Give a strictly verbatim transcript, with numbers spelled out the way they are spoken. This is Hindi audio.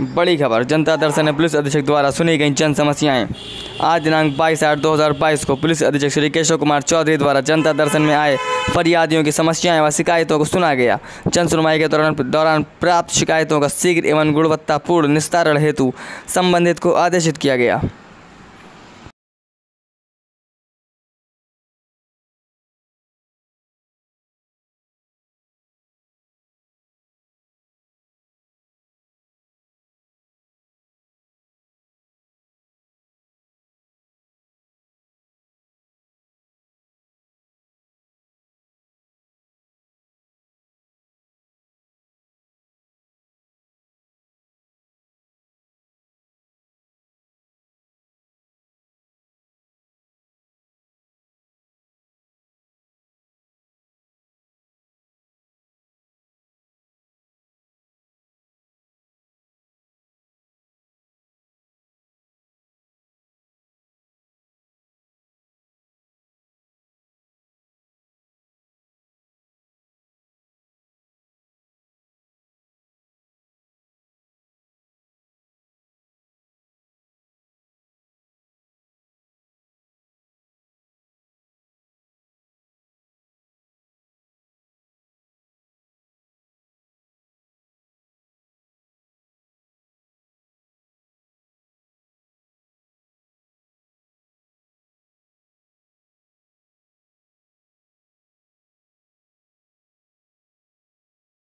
बड़ी खबर, जनता दर्शन में पुलिस अधीक्षक द्वारा सुनी गई जन समस्याएं। आज दिनांक बाईस आठ दो हज़ार बाईस को पुलिस अधीक्षक श्री केशव कुमार चौधरी द्वारा जनता दर्शन में आए फरियादियों की समस्याएं व शिकायतों को सुना गया। जन सुनवाई के दौरान दौरान प्राप्त शिकायतों का शीघ्र एवं गुणवत्तापूर्ण निस्तारण हेतु संबंधित को आदेशित किया गया।